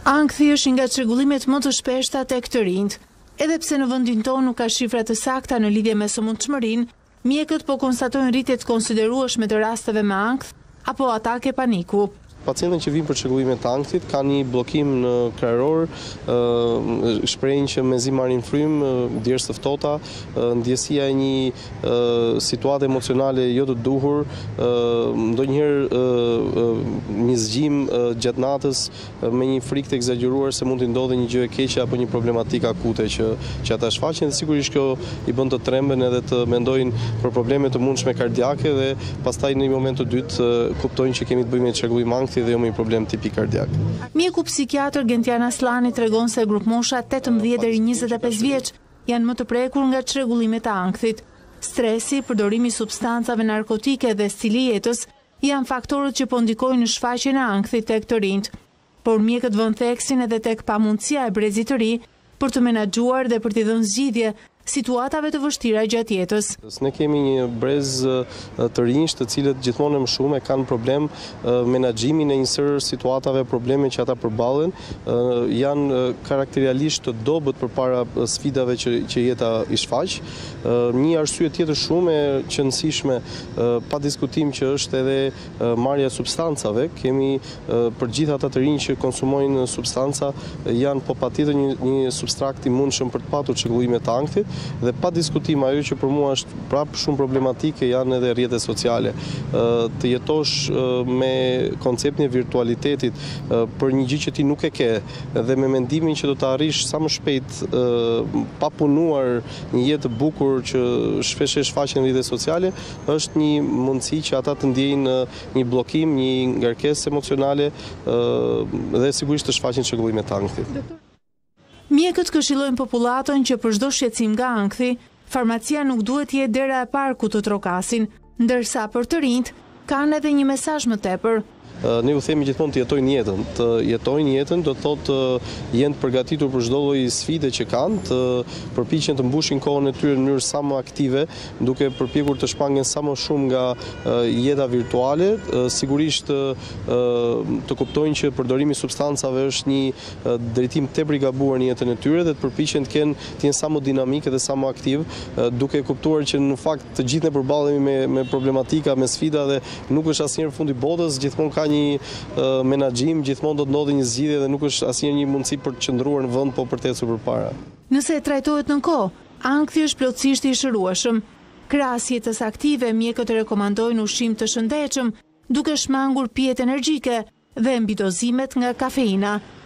Ankthi është nga çrregullimet më të shpeshta tek të rinjt. Edhe pse në vendin tonë nuk ka shifra të sakta në lidhje me sëmundshmërinë, mjekët po konstatojnë rritje të konsiderueshme të rasteve me ankth apo atake paniku. Pacientët që vinë për çrregullimet të ankthit kanë një bllokim në krajror, shprehin që mezi marrin frymë, djerës të ftohta, ndjesia e një situate emocionale jo të duhur, ndonjëherë një zgjim gjatë natës me një frikë të egzageruar se mund të ndodhë një gjë e keqe apo një problematikë akute që ata shfaqen, dhe sigurisht kjo i bën të tremben edhe të mendojnë për probleme të mundshme kardiake dhe pastaj në një moment të dytë kuptojnë që kemi të bëjmë me çrregullim ankthi dhe jo me një problem tipik kardiak. Mjeku psikiatër Gentian Aslani tregon se grup mosha 18 deri 25 vjeç janë më të prekur nga çrregullimet e ankthit. Stresi, përdorimi i substancave narkotike dhe stili i jetës janë faktorët që po ndikojnë në shfaqjen e ankthit tek të rinjt. Por mjekët vënë theksin edhe tek pamundësia e brezit të ri për të menaxhuar dhe për t'i dhënë zgjidhje situatave të vështira gjatë jetës. Ne kemi një brez të rinj të cilët gjithmonë më shumë kanë problem menaxhimin e një sër situatave, probleme që ata përballen, janë karakterialisht të dobët përpara sfidave që jeta i shfaq. Një arsye tjetër shumë e qëndësishme, pa diskutim, që është edhe marrja e substancave. Kemi për gjithë ata të rinj që konsumojnë substanca, janë po patjetër një substrakt i mundshëm për të patur çrregullime të ankthit. Dhe pa diskutim, ajo që për mua është prapë shumë problematike janë edhe rrjetet sociale. Të jetosh me konceptin e virtualitetit për një gjë që ti nuk e ke dhe me mendimin që do të arrish sa më shpejt pa punuar një jetë të bukur që shpesh shfaqen në rrjetet sociale, është një mundësi që ata të ndjejnë një bllokim, një ngarkesë emocionale dhe sigurisht të shfaqen çrregullime të ankthit. Mjekët këshillojnë popullatën që për çdo shqetësim nga ankthi, farmacia nuk duhet të jetë dera e parë ku të trokasin, ndërsa për të rinjt kanë edhe një mesazh më tepër. Ne u themi gjithmonë të jetojnë jetën. Të jetojnë jetën do të thotë jenë të përgatitur për çdo lloj sfide që kanë, të përpiqen të mbushin kohën e tyre në mënyrë sa më aktive, duke përpjekur të shmangen sa më shumë nga jeta virtuale. Sigurisht të kuptojnë që përdorimi i substancave është një drejtim tepër i gabuar në jetën e tyre dhe të përpiqen të jenë sa më dinamik dhe sa më aktiv, duke kuptuar që në fakt të gjithë ne përballemi me problematika, me sfida dhe nuk është asnjëherë fundi botës, gjithmonë ka një menaxhim, gjithmonë do të ndodhë një zgjidhje dhe nuk është asnjëherë një mundësi për të qëndruar në vend po për të ecur përpara. Nëse trajtohet në kohë, ankthi është plotësisht i shërueshëm. Krahas jetës aktive, mjekët rekomandojnë ushqim të shëndetshëm, duke shmangur pijet energjike dhe mbi dozimet nga kafeina.